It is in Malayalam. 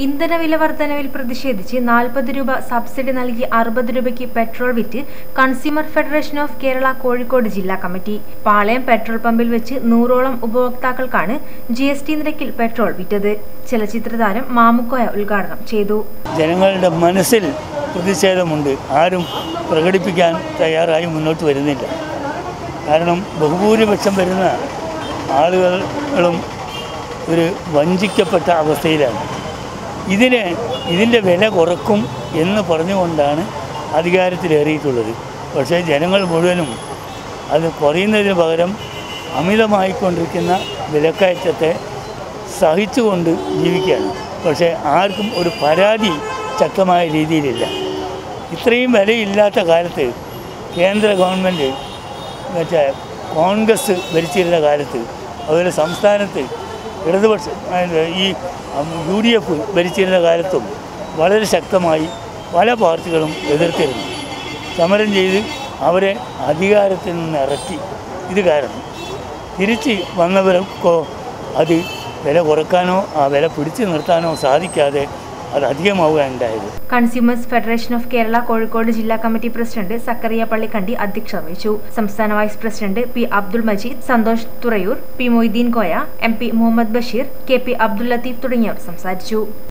ഇന്ധന വില വർധനവിൽ പ്രതിഷേധിച്ച് 40 രൂപ സബ്സിഡി നൽകി 60 രൂപയ്ക്ക് പെട്രോൾ വിറ്റ് consumer federation of Kerala Kozhikode ജില്ലാ കമ്മിറ്റി. പാളയം പെട്രോൾ പമ്പിൽ വെച്ച് 100ഓളം ഉപഭോക്താക്കൾക്കാണ് GST നിരക്കിൽ പെട്രോൾ വിറ്റത്. ചലച്ചിത്രതാരം മാമുക്കോയ ഉദ്ഘാടനം ചെയ്തു. ജനങ്ങളുടെ മനസ്സിൽ പ്രതിഷേധമുണ്ട്. ആരും പ്രകടിപ്പിക്കാൻ തയ്യാറായി മുന്നോട്ട് വരുന്നില്ല. കാരണം ബഹുഭൂരിപക്ഷം വരുന്ന ആളുകളും ഒരു വഞ്ചിക്കപ്പെട്ട അവസ്ഥയിലാണ്. ഇതിൻ്റെ വില കുറക്കും എന്ന് പറഞ്ഞുകൊണ്ടാണ് അധികാരത്തിലേറിയിട്ടുള്ളത്. പക്ഷേ ജനങ്ങൾ മുഴുവനും അത് കുറയുന്നതിന് പകരം അമിതമായിക്കൊണ്ടിരിക്കുന്ന വിലക്കയറ്റത്തെ സഹിച്ചുകൊണ്ട് ജീവിക്കുകയാണ്. പക്ഷേ ആർക്കും ഒരു പരാതി ശക്തമായ രീതിയിലില്ല. ഇത്രയും വിലയില്ലാത്ത കാലത്ത് കേന്ദ്ര ഗവൺമെൻറ് കോൺഗ്രസ് ഭരിച്ചിരുന്ന കാലത്ത്, അതുപോലെ സംസ്ഥാനത്ത് ഇടതുപക്ഷം ഈ UDF ഭരിച്ചിരുന്ന കാലത്തും വളരെ ശക്തമായി പല പാർട്ടികളും എതിർത്തിരുന്നു. സമരം ചെയ്ത് അവരെ അധികാരത്തിൽ നിന്ന് ഇറക്കി. ഇത് കാരണം തിരിച്ച് വന്നവർക്കോ അത് വില കുറക്കാനോ ആ വില പിടിച്ചു നിർത്താനോ സാധിക്കാതെ അത് അധികമാവുകയുണ്ടായത്. Consumers federation of Kerala Kozhikode ജില്ലാ കമ്മിറ്റി പ്രസിഡന്റ് സക്കറിയ പള്ളിക്കണ്ടി അധ്യക്ഷത വഹിച്ചു. സംസ്ഥാന vice president P. Abdul Majeed, Santhosh Thurayur, P. Moideen Koya, MP Muhammad Basheer, KP Abdul Latheef തുടങ്ങിയവർ സംസാരിച്ചു.